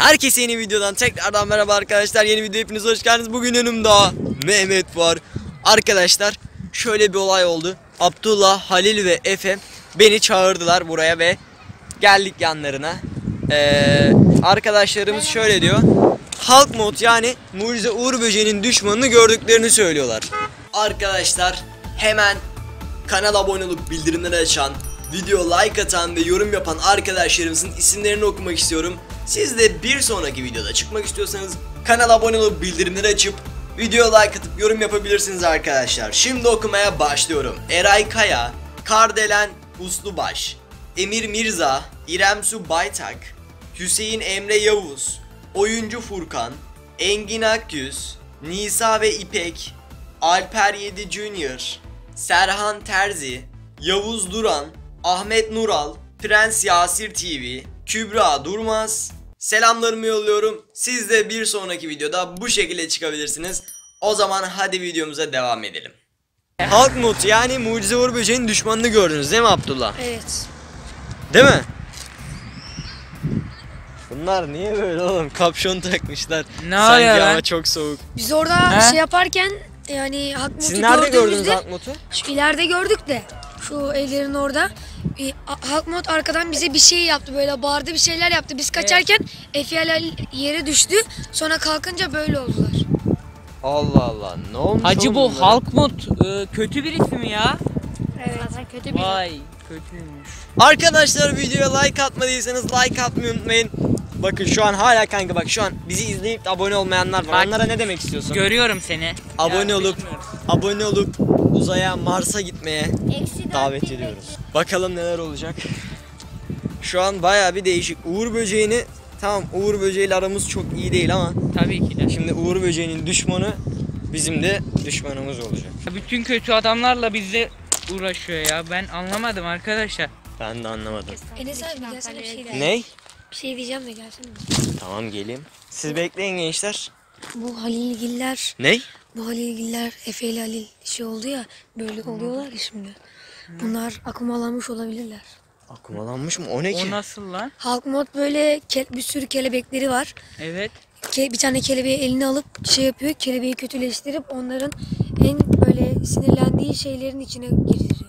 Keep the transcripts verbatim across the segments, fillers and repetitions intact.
Herkese yeni videodan tekrardan merhaba arkadaşlar. Yeni video hepiniz hoş geldiniz. Bugün önümde Mehmet var. Arkadaşlar şöyle bir olay oldu. Abdullah, Halil ve Efe beni çağırdılar buraya ve geldik yanlarına. Ee, arkadaşlarımız şöyle diyor. Hulk mod yani Mucize Uğur Böceği'nin düşmanını gördüklerini söylüyorlar. Arkadaşlar hemen kanala abone olup bildirimleri açan, video like atan ve yorum yapan arkadaşlarımızın isimlerini okumak istiyorum. Siz de bir sonraki videoda çıkmak istiyorsanız kanala abone olup bildirimleri açıp video like atıp yorum yapabilirsiniz arkadaşlar. Şimdi okumaya başlıyorum. Eray Kaya, Kardelen Uslubaş, Emir Mirza, İrem Su Baytak, Hüseyin Emre Yavuz, Oyuncu Furkan, Engin Akyüz, Nisa ve İpek, Alper Yedi Junior, Serhan Terzi, Yavuz Duran, Ahmet Nural, Prens Yasir T V, Kübra Durmaz. Selamlarımı yolluyorum. Siz de bir sonraki videoda bu şekilde çıkabilirsiniz. O zaman hadi videomuza devam edelim. Hulk mod yani Mucize Uğur Böceği'nin düşmanını gördünüz değil mi Abdullah? Evet. Değil mi? Bunlar niye böyle oğlum? Kapşon takmışlar. Ne Sanki oluyor ama lan? çok soğuk. Biz orada He? şey yaparken yani Hulk mod'u Siz nerede gördünüz gördüğümüzde Hulk mod'u? şu ileride gördük de şu evlerin orada e, Hulk mod arkadan bize bir şey yaptı, böyle bağırdı, bir şeyler yaptı. Biz kaçarken Efe yere düştü. Sonra kalkınca böyle oldular. Allah Allah. Ne olmuş Hacı oğlum bu bunlara? Hulk mod e, kötü birisi mi ya? Evet. Zaten kötü bir Vay kötüymüş. Arkadaşlar videoya like atmadıysanız like atmayı unutmayın. Bakın şu an hala kanka bak şu an bizi izleyip de abone olmayanlar var. Bak, Onlara ne demek istiyorsun? Görüyorum seni. Abone Ya, olup bilmiyorum. abone olup uzaya, Mars'a gitmeye davet ediyoruz. Bakalım neler olacak. Şu an bayağı bir değişik. Uğur Böceği'ni tamam, Uğur Böceği'yle aramız çok iyi değil ama Tabii ki de. şimdi Uğur Böceği'nin düşmanı bizim de düşmanımız olacak. Bütün kötü adamlarla bizle uğraşıyor ya. Ben anlamadım arkadaşlar. Ben de anlamadım. Enes abi gelsene, bir şey diyeceğim. Ney? Bir şey diyeceğim de gelsene. Tamam geleyim. Siz bekleyin gençler. Bu Halilgiller, Ney? bu Halilgiller Efe ile Halil şey oldu ya, böyle oluyorlar ya şimdi. Bunlar akumalanmış olabilirler. Akumalanmış mı? O ne ki? O nasıl lan? Hulk mod böyle ke- bir sürü kelebekleri var. Evet. Ke- bir tane kelebeği eline alıp şey yapıyor, kelebeği kötüleştirip onların en böyle sinirlendiği şeylerin içine girdiriyor.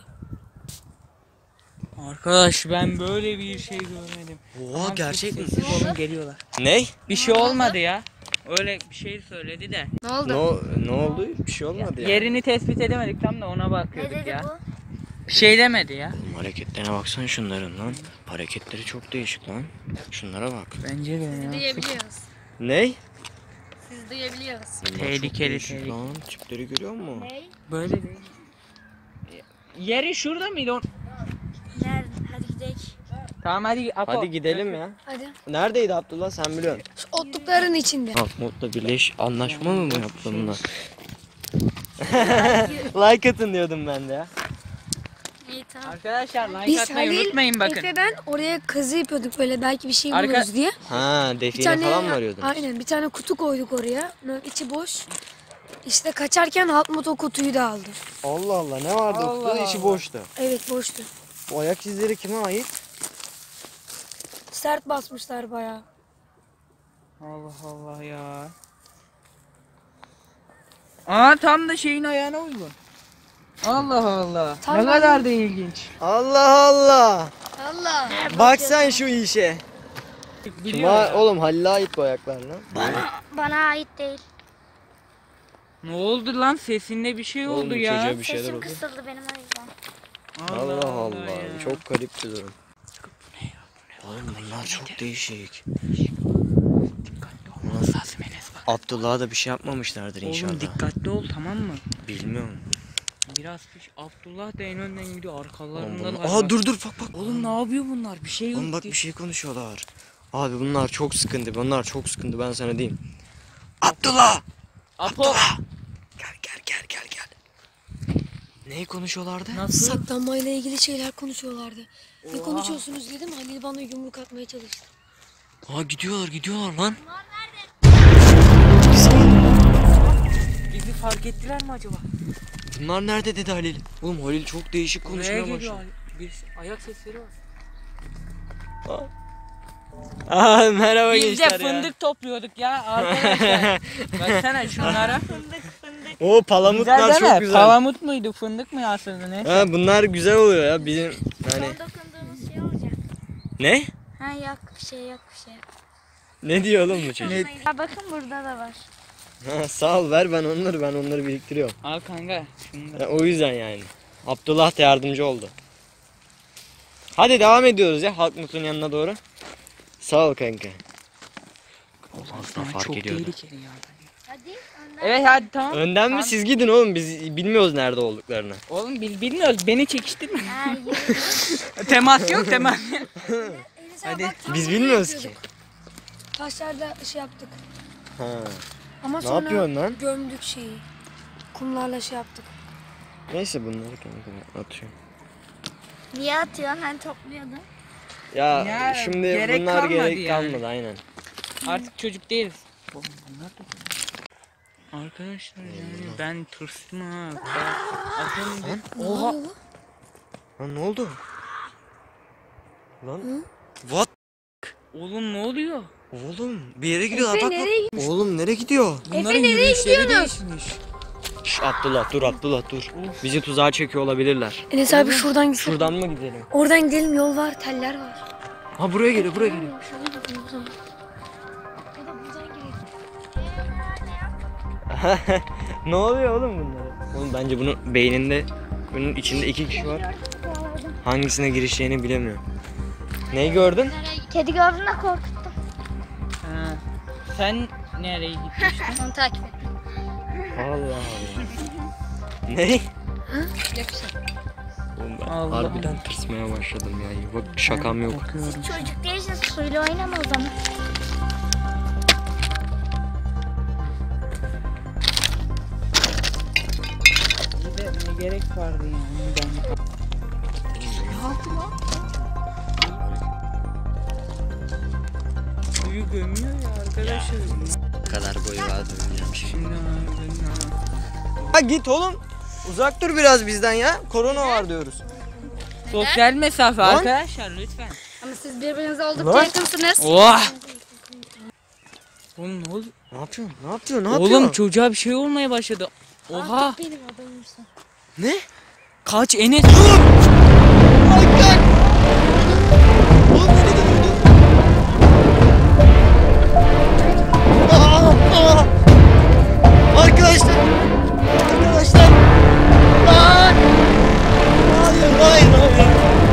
Arkadaş ben böyle bir şey görmedim. Oha, Tamam, gerçek mi? sessiz olun, geliyorlar. Ney? Bir şey olmadı ya. Öyle bir şey söyledi de. Ne oldu? Ne, ne oldu? Bir şey olmadı ya. Yerini tespit edemedik tam da ona bakıyorduk ya. Bir şey demedi ya. Hareketlerine baksana şunların lan. Hareketleri çok değişik lan. Şunlara bak. Bence de ya. Duyabiliyoruz. Ney? Siz duyabiliyoruz. Bunlar Tehlikeli, çok değişik tehlikeli. lan. Tipleri görüyor musun? Böyle değil. Yeri şurada mıydı? o- Nerede? Hadi gidelim. Tamam hadi Apo. Hadi gidelim ya. Hadi. Neredeydi Abdullah, sen biliyorsun. Şu otlukların içinde. Halk modla birleş anlaşma mı mı yaptı bunlar? Like atın diyordum ben de ya. İyi tamam. Arkadaşlar like Biz atmayı Halil, unutmayın bakın. Efe ben oraya kazı yapıyorduk böyle, belki bir şey Arka- buluruz diye. Ha, Bir define tane falan mı arıyordun? aynen bir tane kutu koyduk oraya. Böyle içi boş. İşte kaçarken Hulk mod o kutuyu da aldı. Allah Allah, ne vardı Allah kutuda? İçi Allah. boştu. Evet, boştu. Bu ayak izleri kime ait? Sert basmışlar bayağı. Allah Allah ya. Aa tam da şeyin ayağına uygun. Allah Allah. Tam ne ben- kadar da ilginç. Allah Allah. Allah. Bak sen şu işe. Biliyor Kime ya. oğlum, Halil'e ait bu ayaklar lan. Bana ait değil. Ne oldu lan, sesinde bir şey oldu Oğlum, ya. çocuğa bir şeyler Sesim oldu. kısıldı benim o yüzden. Allah Allah, ya. çok garip bir durum. Oğlum bunlar çok değişik. Dikkatli ol. Sazım Enes bak. Abdullah'a da bir şey yapmamışlardır inşallah. Oğlum dikkatli ol tamam mı? Bilmiyorum. Biraz piş. Abdullah da en önden gidiyor, Oğlum arkalarında bunlar... da. Aa dur dur bak bak. Oğlum ne yapıyor bunlar? Bir şey yok. Oğlum bak ki. bir şey konuşuyorlar. Abi bunlar çok sıkıntı. Bunlar çok sıkıntı, ben sana diyeyim. Abdullah! Apo. Abdullah! Gel gel gel gel gel. Neyi konuşuyorlardı? Nasıl? Saklanmayla ilgili şeyler konuşuyorlardı. Ne Oha. konuşuyorsunuz dedim. Halil bana yumruk atmaya çalıştı. Aa gidiyorlar gidiyorlar lan. Bizi fark ettiler mi acaba? Bunlar nerede dedi Halil. Oğlum Halil çok değişik Buraya konuşmaya geliyor. başladı. Bir ayak sesleri var. Aa. Aa, merhaba Biz de gençler ya. fındık topluyorduk ya arkadaşlar. Baksana şunlara. O palamutlar çok güzel. Palamut muydu fındık mı aslında ne? Ha, bunlar güzel oluyor ya bizim yani. Son dokunduğumuz şey olacak. Ne? Ha yok bir şey yok bir şey. Ne diyor oğlum bu çocuk? Ha, bakın burada da var. Ha, sağ ol, ver ben onları ben onları biriktiriyorum. Al kanka şunu da. Ya, o yüzden yani. Abdullah da yardımcı oldu. Hadi devam ediyoruz ya Halkmut'un yanına doğru. Sağ ol kanka. Asla fark Çok ediyordu. tehlikeli ya. Hadi önden. Evet hadi tamam. Önden mi siz gidin oğlum, biz bilmiyoruz nerede olduklarını. Oğlum bil, bilmiyoruz beni çekiştirme. Ha, yürü. Temas yok temas. Enes abi Hadi. bak, tam Biz buraya bilmiyoruz ki. yapıyorduk. Taşlarda şey yaptık. Ha. Ama Ne sonra yapıyorsun lan? gömdük şeyi. Kumlarla şey yaptık. Neyse bunları kanka atıyorum. Niye atıyorsun? Hani topluyordun. Ya, Ya, şimdi gerek bunlar kalmadı gerek yani. kalmadı aynen. Artık çocuk değiliz. Oğlum bunlar da. Arkadaşlar yani ben tırstım ha. Az önce. Oha. Lan ne oldu? Lan what? Oğlum ne oluyor? Oğlum bir yere gidiyorlar, Efe, bak nereye bak. Oğlum nereye gidiyor? Bunların nereye yürüyüşleri değişmiş. Şş, Abdullah dur Abdullah dur. Bizi tuzağa çekiyor olabilirler. Enes abi şuradan gidelim. Şuradan mı gidelim? Oradan gidelim, yol var, teller var. Ha buraya geliyor, buraya geliyor. Şöyle gidelim o zaman. Ya da buradan gidelim. Ne oluyor oğlum bunlara? Oğlum bence bunun beyninde, bunun içinde iki kişi var. Hangisine girişeceğini bilemiyor. Neyi gördün? Kedi gördün de korkuttum. Ha. Sen nereye gitmiştin? Onu takip ettim. Allah Allah. Ne? Oğlum ben Allah harbiden tırsmaya başladım ya. Bak şakam yok. Bakıyorum. Çocuk değilsin, suyla oynama o zaman. Bir de ne gerek vardı yani ben. Suyu gömüyor ya arkadaşlar. Bu kadar boyu vardı bilmiyorum şimdi. Şimdi harbiden ha. Ha git oğlum. Uzak dur biraz bizden ya. Korona var diyoruz. Sosyal mesafe Lan. arkadaşlar lütfen. Ama siz birbirinize oldukça Lan. yakınsınız. Oha! Oğlum ne oldu? Ne yapıyorsun? Ne yapıyorsun? Ne yapıyorsun? Oğlum çocuğa bir şey olmaya başladı. Oha! Benim adamımsın. Ne? Kaç Enes? Ay gel. Oğlum nereye gidiyorsun? Aa, aa. Arkadaşlar. Arkadaşlar. Lan. Hayır, hayır, hayır.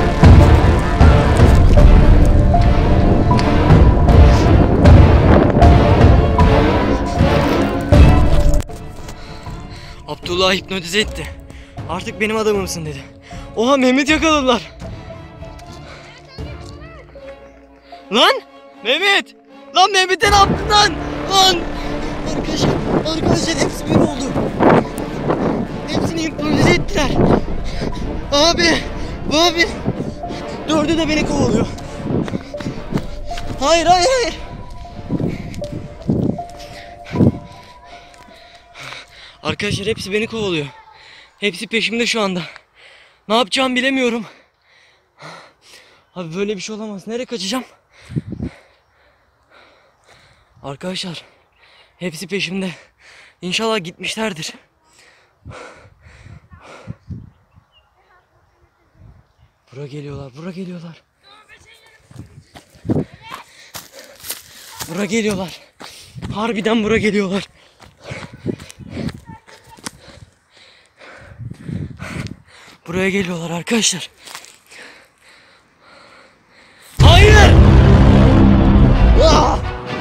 Abdullah hipnotize etti. Artık benim adamımsın dedi. Oha Mehmet yakaladılar. Lan Mehmet. Lan Mehmet'e ne yaptın lan? Lan. Arkadaşlar, arkadaşlar hepsi bir oldu. Hepsini hipnotize ettiler. Abi, abi. Dördü de beni kovalıyor. Hayır, hayır, hayır. Arkadaşlar hepsi beni kovalıyor. Hepsi peşimde şu anda. Ne yapacağımı bilemiyorum. Abi böyle bir şey olamaz. Nereye kaçacağım? Arkadaşlar hepsi peşimde. İnşallah gitmişlerdir. Bura geliyorlar, bura geliyorlar. Bura geliyorlar. Harbiden bura geliyorlar. Buraya geliyorlar arkadaşlar. Hayır! Ah!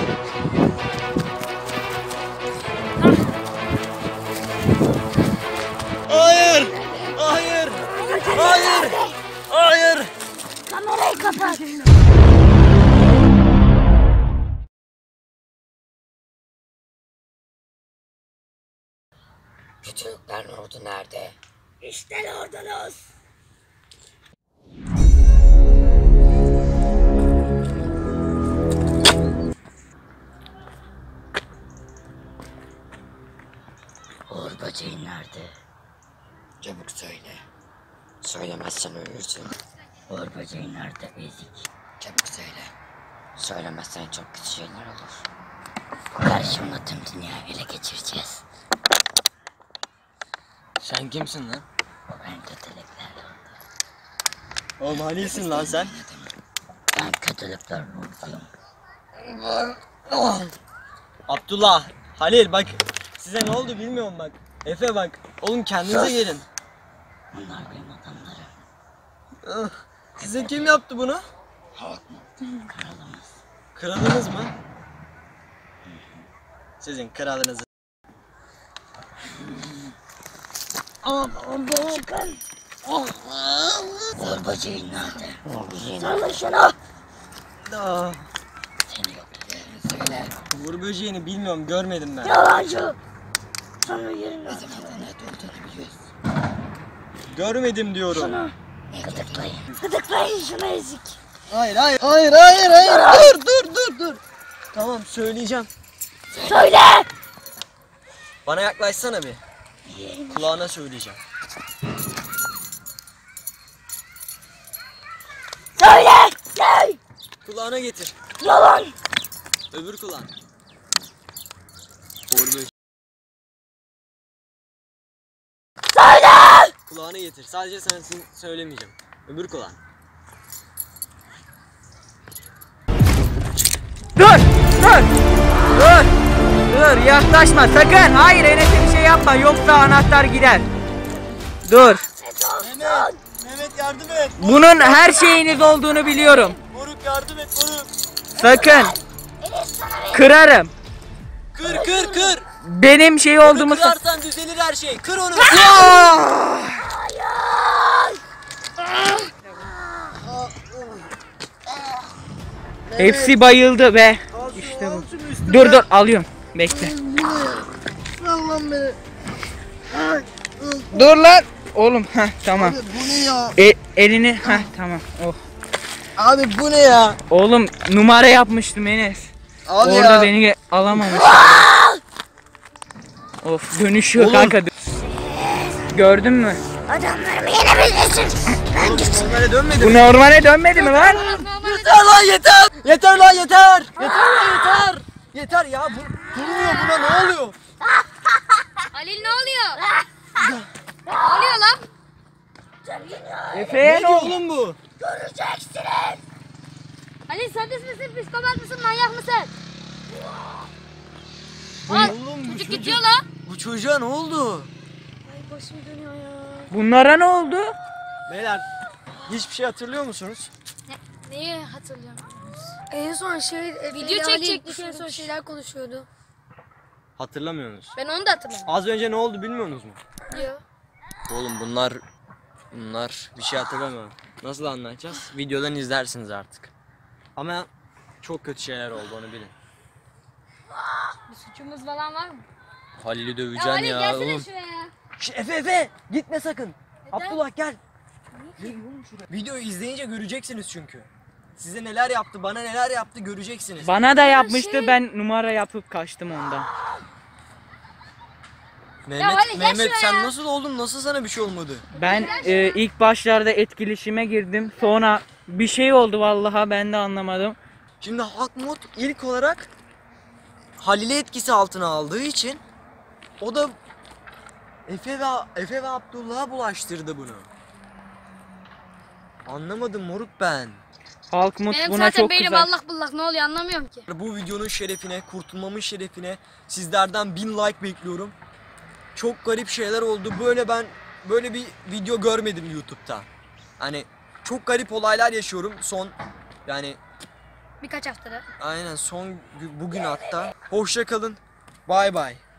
Hayır! Hayır! Hayır! Hayır! Kamerayı kapat. Türkler ordu nerede? İşte ordunuz. Uğur böceği nerede? Çabuk söyle. Söylemezsen ölürsün. Uğur böceği nerede ezik? Çabuk söyle. Söylemezsen çok kötü şeyler olur. Karşımda tüm dünyayı ele geçireceğiz. Sen kimsin lan? Ben kötülükler lordu. Oğlum Halil'sin lan sen. Ben kötülükler lorduyum. Abdullah, Halil bak size ne oldu bilmiyorum bak. Efe bak. Oğlum kendinize gelin. Bunlar benim adamlarım. Ah, size kim yaptı bunu? Kralımız. Kralınız mı? Sizin kralınız. Çıkın. Uğur böceğin nerede? Uğur böceğin nerede? Şunu. Aa, Seni yok ederim söyle. Uğur böceğini bilmiyorum, görmedim ben. Yalancı. Sana yerin nerede? Ne olduğunu biliyorsun. Görmedim diyorum. Şunu. Gıdıklayın. Gıdıklayın şunu ezik. Hayır hayır hayır hayır hayır. Dur dur dur dur. Tamam söyleyeceğim. Söyle. Bana yaklaşsana bir. Kulağına söyleyeceğim. Söyle. Ne? Kulağına getir. Yalan. Öbür kulağına. Uğur böceği. Söyle. Kulağına getir. Sadece sensin, söylemeyeceğim. Öbür kulağına. Dur! Dur! Dur! Dur yaklaşma sakın. Hayır Enes'e bir şey yapma yoksa anahtar gider. Dur. Mehmet, Mehmet yardım et. Bunun her şeyiniz olduğunu biliyorum. Moruk yardım et moruk. Sakın. Kırarım. Kır kır kır. Benim şey olduğumu... Kırarsan düzelir her şey. Kır onu. Hepsi bayıldı be. İşte bu. Dur dur alıyorum. Bekle. Dur lan. Oğlum ha tamam. Bu ne ya? E, elini ha tamam. Oh. Abi bu ne ya? Oğlum numara yapmıştım Enes. Abi Orada ya. beni ge- alamamış. Of dönüşüyor Oğlum. kanka. Gördün mü? Adamlarımı yenebilirsin. Ben gitsin. Normale dönmedi Bu mi? normale dönmedi mi lan? Yeter lan yeter. Yeter lan yeter. Yeter lan yeter. Yeter ya. Bu, durmuyor buna ne oluyor? Halil ne oluyor? ne oluyor lan? Efe'ye Ne ne diyor oldu? oğlum bu? Göreceksiniz. Halil sadist misin, psikopat mısın, manyak mısın? Oğlum bu Çocuk çocuk, gidiyor lan. bu çocuğa ne oldu? Ay başım dönüyor ya. Bunlara ne oldu? Beyler hiçbir şey hatırlıyor musunuz? Neyi hatırlıyorum? En son şey video çekecektik, en son şeyler konuşuyordu. Hatırlamıyorsunuz. Ben onu da hatırlamıyorum. Az önce ne oldu bilmiyorsunuz mu? Diyor. Oğlum bunlar bunlar bir şey hatırlamıyor. Nasıl anlatacağız? Videodan izlersiniz artık. Ama çok kötü şeyler oldu onu bilin. Bir suçumuz falan var mı? Halil'i döveceksin ya. oğlum. şuraya. Şş, Efe Efe gitme sakın. Abdullah gel. Gel oğlum şuraya. Videoyu izleyince göreceksiniz çünkü. Size neler yaptı, bana neler yaptı göreceksiniz. Bana da yapmıştı ben numara yapıp kaçtım ondan. Mehmet, Halil, gel Mehmet sen şuraya. nasıl oldun? Nasıl sana bir şey olmadı? Ben e, ilk başlarda etkileşime girdim. Sonra bir şey oldu vallahi ben de anlamadım. Şimdi Hakmut ilk olarak Halil'i etkisi altına aldığı için o da Efe ve Efe ve Abdullah'a bulaştırdı bunu. Anlamadım moruk ben. Halkmut Benim buna zaten çok beynim kızar. allak bullak, ne oluyor anlamıyorum ki. Bu videonun şerefine, kurtulmamın şerefine sizlerden bin like bekliyorum. Çok garip şeyler oldu. Böyle ben böyle bir video görmedim YouTube'da. Hani çok garip olaylar yaşıyorum son yani Birkaç haftada. aynen son gü- bugün hatta. Hoşça kalın. Bay bay.